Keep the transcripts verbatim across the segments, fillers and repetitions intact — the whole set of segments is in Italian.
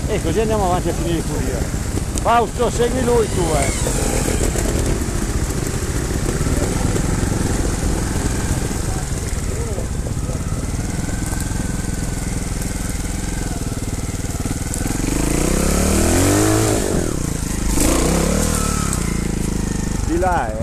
E così andiamo avanti a finire di pulire. Fausto, segui lui tu, eh. Di là, eh.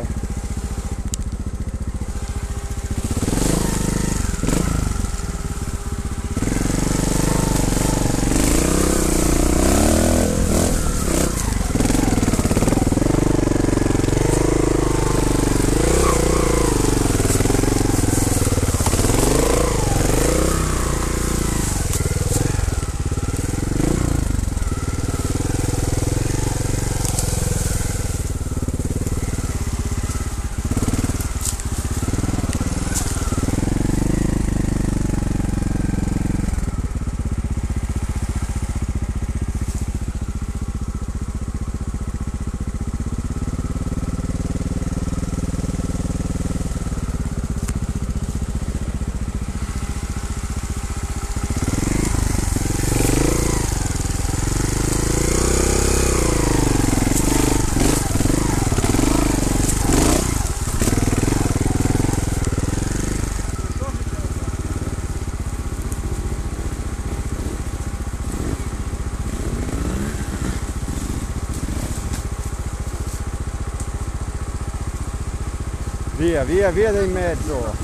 Via, via, via da in mezzo.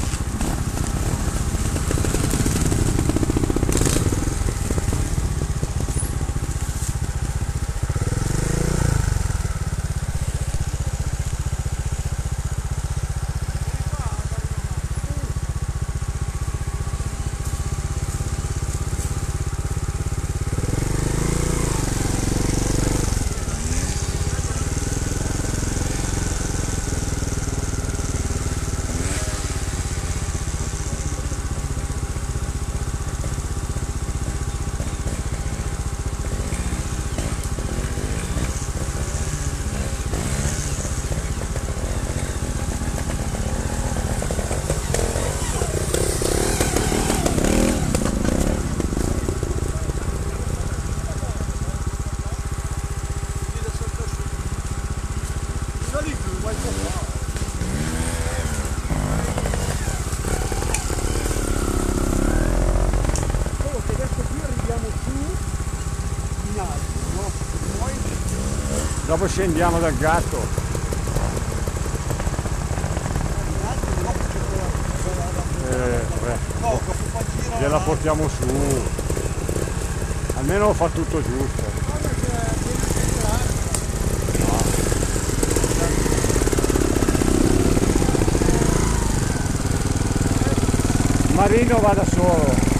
Dopo scendiamo dal gatto. Eh, beh, gliela portiamo su. Almeno fa tutto giusto. Marino va da solo.